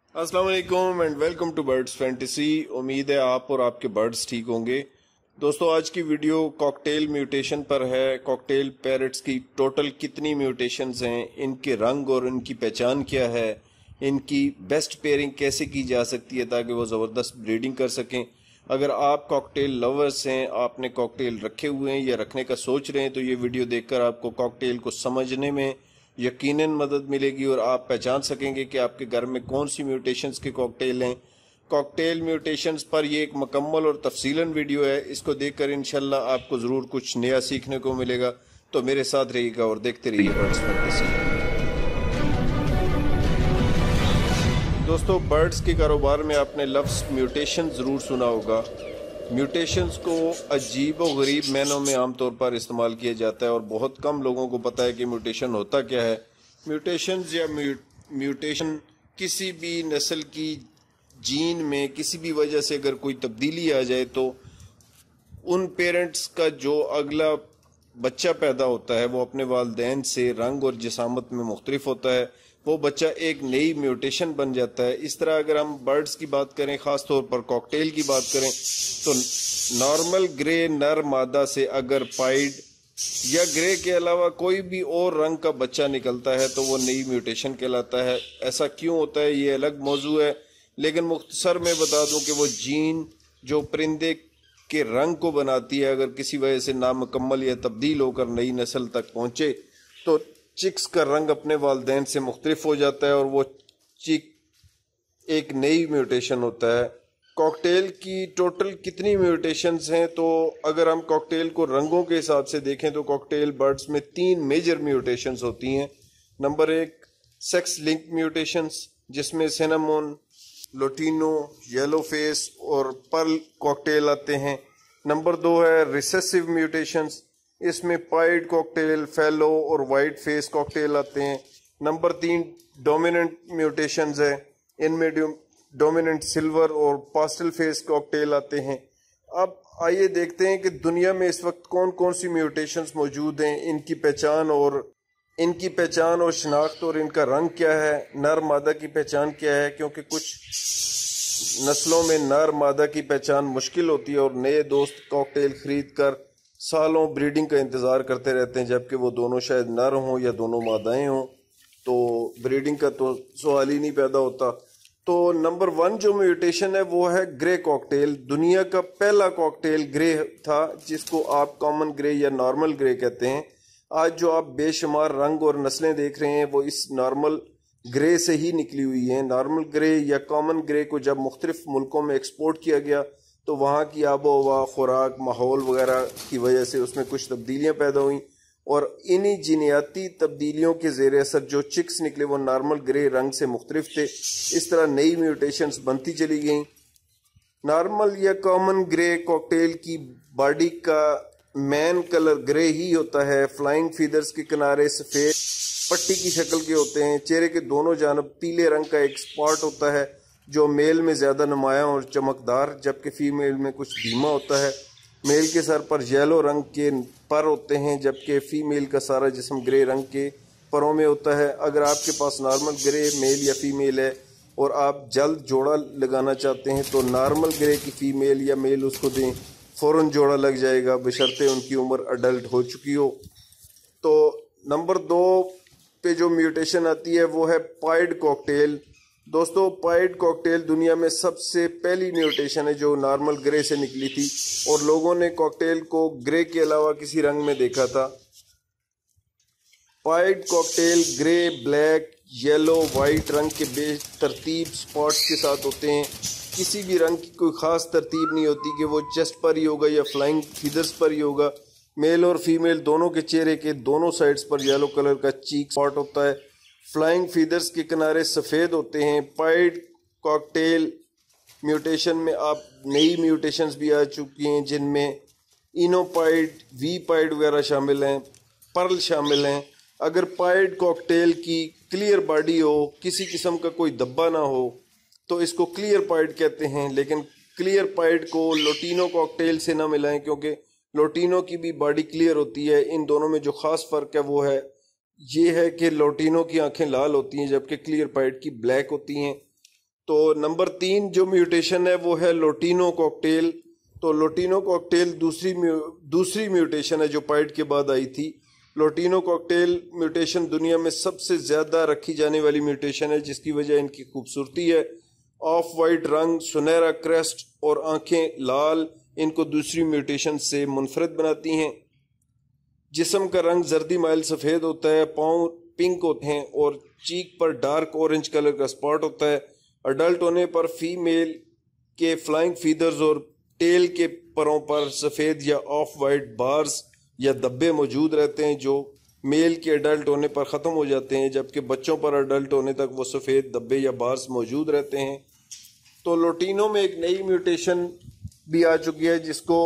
अस्सलाम वालेकुम and welcome to birds fantasy. उम्मीद है आप और आपके बर्ड्स ठीक होंगे। दोस्तों, आज की वीडियो कॉकटेल म्यूटेशन पर है। कॉकटेल पैरट्स की टोटल कितनी म्यूटेशंस हैं, इनके रंग और इनकी पहचान क्या है, इनकी बेस्ट पेयरिंग कैसे की जा सकती है ताकि वो ज़बरदस्त ब्रीडिंग कर सकें। अगर आप कॉकटेल लवर्स हैं, आपने कॉकटेल रखे हुए हैं या रखने का सोच रहे हैं, तो ये वीडियो देखकर आपको कॉकटेल को समझने में यकीनन मदद मिलेगी और आप पहचान सकेंगे कि आपके घर में कौन सी म्यूटेशंस के कॉकटेल हैं। कॉकटेल म्यूटेशंस पर ये एक मुकम्मल और तफसीलन वीडियो है। इसको देखकर इंशाल्लाह आपको ज़रूर कुछ नया सीखने को मिलेगा। तो मेरे साथ रहिएगा और देखते रहिए बर्ड्स फैंटेसी। दोस्तों, बर्ड्स के कारोबार में आपने लफ्ज़ म्यूटेशन ज़रूर सुना होगा। म्यूटेशंस को अजीब व गरीब मायनों में आमतौर पर इस्तेमाल किया जाता है और बहुत कम लोगों को पता है कि म्यूटेशन होता क्या है। म्यूटेशंस या म्यूटेशन किसी भी नस्ल की जीन में किसी भी वजह से अगर कोई तब्दीली आ जाए तो उन पेरेंट्स का जो अगला बच्चा पैदा होता है वो अपने वालिदैन से रंग और जिसामत में मुख्तलिफ होता है। वो बच्चा एक नई म्यूटेशन बन जाता है। इस तरह अगर हम बर्ड्स की बात करें, ख़ास तौर पर कॉकटेल की बात करें, तो नॉर्मल ग्रे नर मादा से अगर पाइड या ग्रे के अलावा कोई भी और रंग का बच्चा निकलता है तो वो नई म्यूटेशन कहलाता है। ऐसा क्यों होता है ये अलग मौजू है, लेकिन मुख्तसर में बता दूं कि वो जीन जो परिंदे के रंग को बनाती है, अगर किसी वजह से नामुकम्मल या तब्दील होकर नई नस्ल तक पहुंचे तो चिक्स का रंग अपने वालिदैन से मुख्तलिफ हो जाता है और वो चिक एक नई म्यूटेशन होता है। कॉकटेल की टोटल कितनी म्यूटेशंस हैं, तो अगर हम कॉकटेल को रंगों के हिसाब से देखें तो कॉकटेल बर्ड्स में 3 मेजर म्यूटेशंस होती हैं। नंबर 1 सेक्स लिंक म्यूटेशंस, जिसमें सिनेमोन, लोटिनो, येलो फेस और पर्ल कॉकटेल आते हैं। नंबर 2 है रिसेसिव म्यूटेशंस, इसमें पाइड कॉकटेल, फेलो और वाइट फेस कॉकटेल आते हैं। नंबर 3 डोमिनेंट म्यूटेशंस है, इनमें डोमिनेंट सिल्वर और पास्टल फेस कॉकटेल आते हैं। अब आइए देखते हैं कि दुनिया में इस वक्त कौन कौन सी म्यूटेशंस मौजूद हैं, इनकी पहचान और शनाख्त और इनका रंग क्या है, नर मादा की पहचान क्या है, क्योंकि कुछ नस्लों में नर मादा की पहचान मुश्किल होती है और नए दोस्त कॉकटेल खरीद कर सालों ब्रीडिंग का इंतज़ार करते रहते हैं, जबकि वो दोनों शायद नर हों या दोनों मादाएं हों, तो ब्रीडिंग का तो सवाल ही नहीं पैदा होता। तो नंबर 1 जो म्यूटेशन है वो है ग्रे कॉकटेल। दुनिया का पहला कॉकटेल ग्रे था, जिसको आप कॉमन ग्रे या नॉर्मल ग्रे कहते हैं। आज जो आप बेशुमार रंग और नस्लें देख रहे हैं वो इस नॉर्मल ग्रे से ही निकली हुई हैं। नॉर्मल ग्रे या कॉमन ग्रे को जब मुख्तलिफ मुल्कों में एक्सपोर्ट किया गया तो वहाँ की आबो हवा, खुराक, माहौल वगैरह की वजह से उसमें कुछ तब्दीलियाँ पैदा हुई और इन्हीं जीनियाती तब्दीलियों के ज़ेर असर जो चिक्स निकले वो नॉर्मल ग्रे रंग से मुख्तलिफ थे। इस तरह नई म्यूटेशंस बनती चली गईं। नॉर्मल या कॉमन ग्रे कॉकटेल की बॉडी का मैन कलर ग्रे ही होता है। फ्लाइंग फीदर्स के किनारे सफ़ेद पट्टी की शक्ल के होते हैं। चेहरे के दोनों जानब पीले रंग का एक स्पॉट होता है जो मेल में ज़्यादा नुमायां और चमकदार, जबकि फीमेल में कुछ धीमा होता है। मेल के सर पर येलो रंग के पर होते हैं, जबकि फीमेल का सारा जिस्म ग्रे रंग के परों में होता है। अगर आपके पास नॉर्मल ग्रे मेल या फीमेल है और आप जल्द जोड़ा लगाना चाहते हैं तो नॉर्मल ग्रे की फीमेल या मेल उसको दें, फ़ौरन जोड़ा लग जाएगा, बशर्ते उनकी उम्र अडल्ट हो चुकी हो। तो नंबर 2 पे जो म्यूटेशन आती है वो है पाइड कॉकटेल। दोस्तों, पाइड कॉकटेल दुनिया में सबसे पहली म्यूटेशन है जो नॉर्मल ग्रे से निकली थी और लोगों ने कॉकटेल को ग्रे के अलावा किसी रंग में देखा था। Pied cockatiel grey, black, yellow, white रंग के बेतरतीब स्पॉट्स के साथ होते हैं। किसी भी रंग की कोई ख़ास तरतीब नहीं होती कि वो चेस्ट पर ही होगा या फ्लाइंग फीदर्स पर ही होगा। मेल और फीमेल दोनों के चेहरे के दोनों साइड्स पर येलो कलर का चीक स्पॉट होता है। फ्लाइंग फीदर्स के किनारे सफ़ेद होते हैं। पाइड कॉकटेल म्यूटेशन में आप नई म्यूटेशंस भी आ चुकी हैं, जिनमें इनोपाइड, वी पाइड वगैरह शामिल हैं, पर्ल शामिल हैं। अगर पाइड कॉकटेल की क्लियर बॉडी हो, किसी किस्म का कोई धब्बा ना हो, तो इसको क्लियर पाइड कहते हैं। लेकिन क्लियर पाइड को लोटिनो कॉकटेल से ना मिलाएं, क्योंकि लोटिनो की भी बॉडी क्लियर होती है। इन दोनों में जो ख़ास फ़र्क है वो है ये है कि लोटिनो की आंखें लाल होती हैं जबकि क्लियर पाइड की ब्लैक होती हैं। تو نمبر 3 جو میوٹیشن ہے وہ ہے لوٹینو کاکٹیل. تو لوٹینو کاکٹیل دوسری میوٹیشن ہے جو پائڈ کے بعد آئی تھی. لوٹینو کاکٹیل میوٹیشن دنیا میں سب سے زیادہ رکھی جانے والی میوٹیشن ہے، جس کی وجہ ان کی خوبصورتی ہے. آف وائٹ رنگ، سنہرا کریسٹ اور آنکھیں لال ان کو دوسری میوٹیشن سے منفرد بناتی ہیں. جسم کا رنگ زردی مائل سفید ہوتا ہے، پاؤں پنک ہوتے ہیں اور چیک پر ڈارک اورنج کلر کا سپاٹ ہوتا ہے. اڈلٹ ہونے پر فیمیل کے فلائنگ فیدرز اور ٹیل کے پروں پر سفید یا آف وائٹ بارز یا دبے موجود رہتے ہیں جو میل کے اڈلٹ ہونے پر ختم ہو جاتے ہیں، جبکہ بچوں پر اڈلٹ ہونے تک وہ سفید دبے یا بارز موجود رہتے ہیں. تو لوٹینو میں ایک نئی میوٹیشن بھی آ چکی ہے جس کو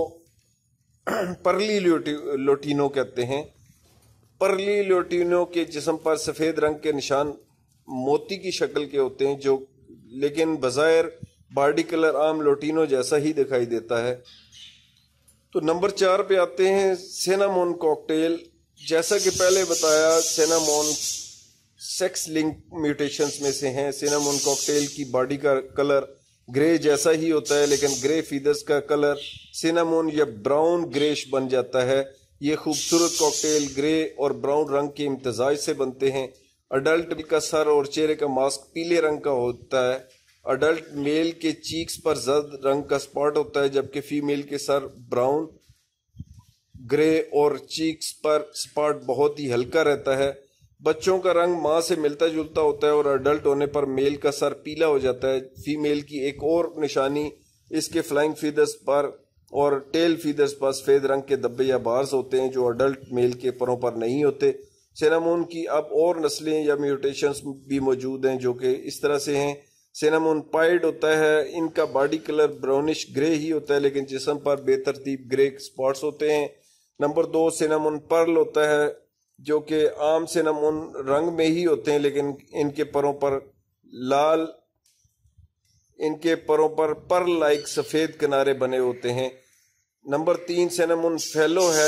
پرلی لوٹینو کہتے ہیں. پرلی لوٹینو کے جسم پر سفید رنگ کے نشان موتی کی شکل کے ہوتے ہیں، جو لیکن بظاہر باڈی کلر عام لوٹینو جیسا ہی دکھائی دیتا ہے. تو نمبر 4 پہ آتے ہیں سینامون کاکٹیل. جیسا کہ پہلے بتایا سینامون سیکس لنک میوٹیشنز میں سے ہیں. سینامون کاکٹیل کی باڈی کا کلر گرے جیسا ہی ہوتا ہے، لیکن گرے فیدرز کا کلر سینامون یا براؤن گریش بن جاتا ہے. یہ خوبصورت کاکٹیل گرے اور براؤن رنگ کے امتزاج سے بنتے ہیں. اڈلٹ کا سر اور چہرے کا ماسک پیلے رنگ کا ہوتا ہے. اڈلٹ میل کے چیکس پر زرد رنگ کا سپاٹ ہوتا ہے، جبکہ فیمیل کے سر براؤن گرے اور چیکس پر سپاٹ بہت ہی ہلکا رہتا ہے. بچوں کا رنگ ماں سے ملتا جلتا ہوتا ہے اور اڈلٹ ہونے پر میل کا سر پیلا ہو جاتا ہے. فیمیل کی ایک اور نشانی اس کے فلائنگ فیدرز پر اور ٹیل فیدرز پر سفید رنگ کے دبے یا بارز ہوتے ہیں جو اڈلٹ میل کے پروں پر نہیں ہوتے. سینامون کی اب اور نسلیں یا میوٹیشنز بھی موجود ہیں جو کہ اس طرح سے ہیں. سینامون پائڈ ہوتا ہے، ان کا باڈی کلر براؤنش گرے ہی ہوتا ہے، لیکن جسم پر بے ترتیب گرے سپاٹس ہوتے ہیں. نمبر 2 سینامون پرل ہوتا ہے، جو کہ عام سینامون رنگ میں ہی ہوتے ہیں، لیکن ان کے پروں پر لال، ان کے پروں پر پرل لائک سفید کنارے بنے ہوتے ہیں. نمبر 3 سینامون فیلو ہے.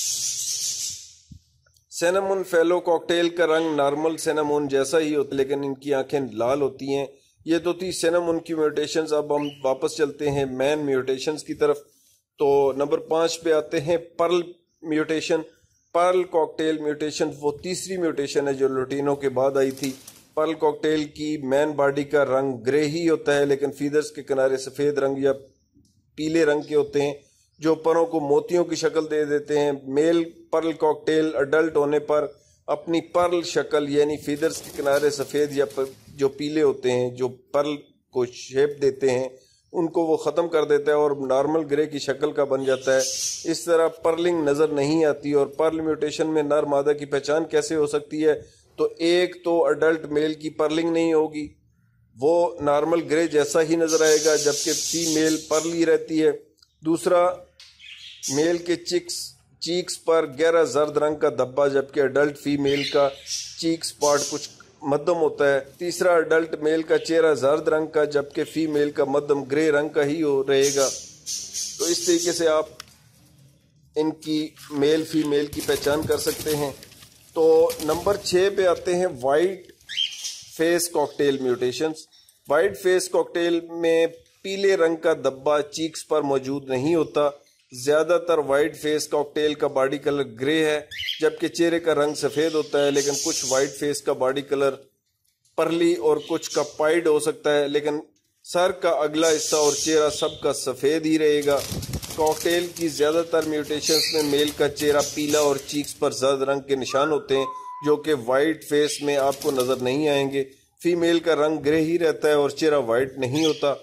سینامون فیلو کاکٹیل کا رنگ نارمل سینامون جیسا ہی ہوتا ہے، لیکن ان کی آنکھیں لال ہوتی ہیں. یہ تو تھی سینامون کی میوٹیشنز. اب ہم واپس چلتے ہیں مین میوٹیشنز کی طرف. تو نمبر 5 پہ آتے ہیں pearl mutation. Pearl cockatiel mutation وہ تیسری میوٹیشن ہے جو لوٹینو کے بعد آئی تھی. پرل کاکٹیل کی مین باڈی کا رنگ گرے ہی ہوتا ہے، لیکن فیدرز کے کنارے سفید رنگ یا پیلے رنگ کے ہوتے ہیں جو پروں کو موتیوں کی شکل دے دیتے ہیں. میل پرل کاکٹیل اڈلٹ ہونے پر اپنی پرل شکل یعنی فیدرز کے کنارے سفید یا جو پیلے ہوتے ہیں جو پرل کو شیپ دیتے ہیں ان کو وہ ختم کر دیتا ہے اور نارمل گرے کی شکل کا بن جاتا ہے. اس طرح پرلنگ نظر نہیں آتی. اور پرل میوٹیشن میں نر مادہ کی پہچان کیسے ہو سکتی ہے؟ تو ایک تو اڈلٹ میل کی پرلنگ نہیں ہوگی، وہ نارمل گرے جیسا ہی نظر آئے گا، جبکہ فیمیل پرلی رہتی ہے. دوسرا میل کے چیکس پر گہرا زرد رنگ کا دبا، جبکہ اڈلٹ فیمیل کا چیکس پارٹ کچھ مدم ہوتا ہے. تیسرا اڈلٹ میل کا چہرہ زرد رنگ کا، جبکہ فیمیل کا مدم گرے رنگ کا ہی رہے گا. تو اس طریقے سے آپ ان کی میل فیمیل کی پہچان کر سکتے ہیں. تو نمبر 6 پہ آتے ہیں white face cockatiel mutations. White face cockatiel میں پیلے رنگ کا دبا چیکس پر موجود نہیں ہوتا. زیادہ تر وائٹ فیس کاکٹیل کا باڈی کلر گرے ہے، جبکہ چہرے کا رنگ سفید ہوتا ہے. لیکن کچھ وائٹ فیس کا باڈی کلر پرلی اور کچھ کا پائڈ ہو سکتا ہے، لیکن سر کا اگلا حصہ اور چہرہ سب کا سفید ہی رہے گا. کاکٹیل کی زیادہ تر میوٹیشنز میں میل کا چہرہ پیلا اور چیکس پر زرد رنگ کے نشان ہوتے ہیں جو کہ وائٹ فیس میں آپ کو نظر نہیں آئیں گے. فیمیل کا رنگ گرے ہی رہتا ہے اور چہرہ وائٹ نہیں ہوتا.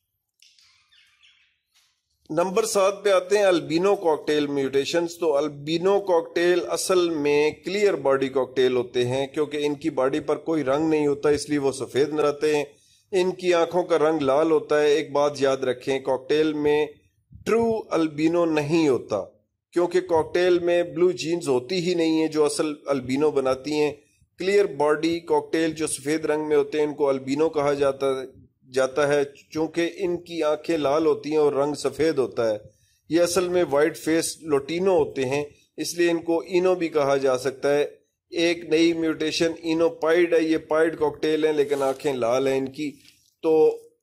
نمبر 7 پہ آتے ہیں البینو کاکٹیل میوٹیشنز. تو البینو کاکٹیل اصل میں کلیئر باڈی کاکٹیل ہوتے ہیں، کیونکہ ان کی باڈی پر کوئی رنگ نہیں ہوتا اس لیے وہ سفید نظر آتے ہیں. ان کی آنکھوں کا رنگ لال ہوتا ہے. ایک بات یاد رکھیں، کاکٹیل میں ٹرو البینو نہیں ہوتا، کیونکہ کاکٹیل میں بلو جینز ہوتی ہی نہیں ہیں جو اصل البینو بناتی ہیں. کلیئر باڈی کاکٹیل جو سفید رنگ میں ہوتے ہیں ان کو البینو کہا جاتا ہے، چونکہ ان کی آنکھیں لال ہوتی ہیں اور رنگ سفید ہوتا ہے. یہ اصل میں وائٹ فیس لوٹینو ہوتے ہیں، اس لیے ان کو اینو بھی کہا جا سکتا ہے. ایک نئی میوٹیشن اینو پائڈ ہے. یہ پائڈ کاکٹیل ہیں لیکن آنکھیں لال ہیں ان کی. تو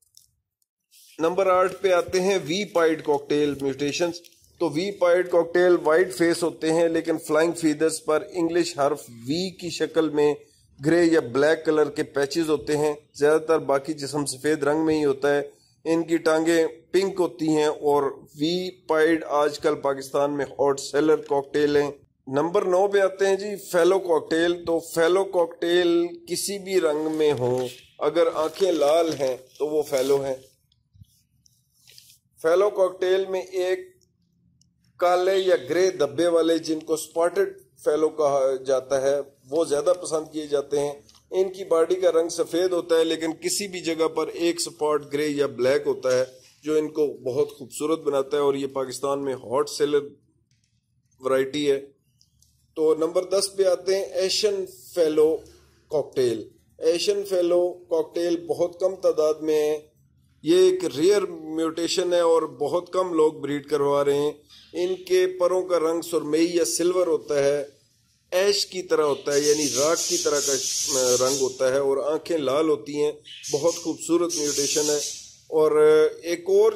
नंबर 8 पे आते हैं वी पाइड कॉकटेल म्यूटेशंस। तो V pied cockatiel white face होते हैं लेकिन फ्लाइंग फीदर्स पर इंग्लिश हर्फ वी की शक्ल में ग्रे या ब्लैक कलर के पैचेस होते हैं। ज्यादातर बाकी जिस्म सफेद रंग में ही होता है। इनकी टांगें पिंक होती हैं और वी पाइड आजकल पाकिस्तान में हॉट सेलर कॉकटेल हैं। नंबर 9 पे आते हैं जी फेलो कॉकटेल। तो फेलो कॉकटेल किसी भी रंग में हो, अगर आंखें लाल हैं तो वो फेलो है। फेलो कॉकटेल में एक काले या ग्रे धब्बे वाले, जिनको स्पॉटेड फेलो कहा जाता है, वो ज्यादा पसंद किए जाते हैं। इनकी बॉडी का रंग सफेद होता है लेकिन किसी भी जगह पर एक स्पॉट ग्रे या ब्लैक होता है जो इनको बहुत खूबसूरत बनाता है और ये पाकिस्तान में हॉट सेलर वैरायटी है। तो नंबर 10 पे आते हैं Asian fallow cockatiel. Asian fallow cockatiel बहुत कम तादाद में है। ये एक रेयर म्यूटेशन है और बहुत कम लोग ब्रीड करवा रहे हैं। इनके परों का रंग सुरमई या सिल्वर होता है, ऐश की तरह होता है, यानी राख की तरह का रंग होता है और आंखें लाल होती हैं। बहुत खूबसूरत म्यूटेशन है। और एक और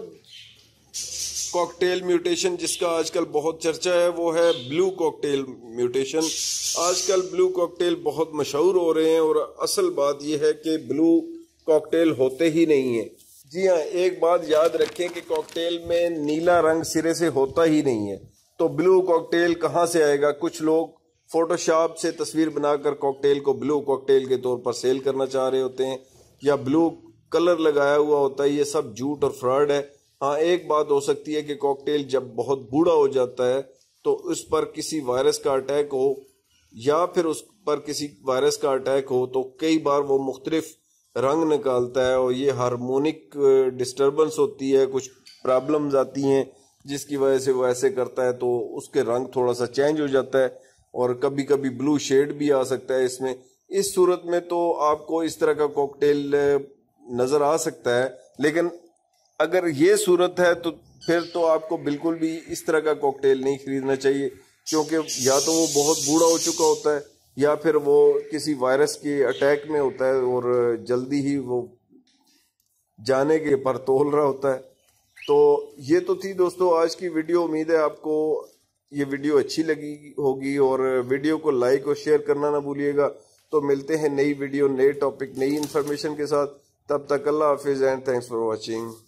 कॉकटेल म्यूटेशन जिसका आजकल बहुत चर्चा है वो है ब्लू कॉकटेल म्यूटेशन। आजकल ब्लू कॉकटेल बहुत मशहूर हो रहे हैं और असल बात यह है कि ब्लू कॉकटेल होते ही नहीं है। जी हाँ, एक बात याद रखें कि कॉकटेल में नीला रंग सिरे से होता ही नहीं है। तो ब्लू कॉकटेल कहाँ से आएगा? कुछ लोग फोटोशॉप से तस्वीर बनाकर कॉकटेल को ब्लू कॉकटेल के तौर पर सेल करना चाह रहे होते हैं या ब्लू कलर लगाया हुआ होता है। ये सब झूठ और फ्रॉड है। हाँ, एक बात हो सकती है कि कॉकटेल जब बहुत बूढ़ा हो जाता है तो उस पर किसी वायरस का अटैक हो या फिर उस पर किसी वायरस का अटैक हो तो कई बार वो मुख्तलिफ रंग निकालता है और ये हार्मोनिक डिस्टर्बेंस होती है, कुछ प्रॉब्लम्स आती हैं जिसकी वजह से वो ऐसे करता है तो उसके रंग थोड़ा सा चेंज हो जाता है और कभी कभी ब्लू शेड भी आ सकता है इसमें। इस सूरत में तो आपको इस तरह का कॉकटेल नजर आ सकता है, लेकिन अगर ये सूरत है तो फिर तो आपको बिल्कुल भी इस तरह का कॉकटेल नहीं खरीदना चाहिए, क्योंकि या तो वो बहुत बूढ़ा हो चुका होता है या फिर वो किसी वायरस के अटैक में होता है और जल्दी ही वो जाने के पर तोल रहा होता है। तो ये तो थी दोस्तों आज की वीडियो। उम्मीद है आपको ये वीडियो अच्छी लगी होगी और वीडियो को लाइक और शेयर करना ना भूलिएगा। तो मिलते हैं नई वीडियो, नए टॉपिक, नई इन्फॉर्मेशन के साथ। तब तक अल्लाह हाफिज एंड थैंक्स फॉर वॉचिंग।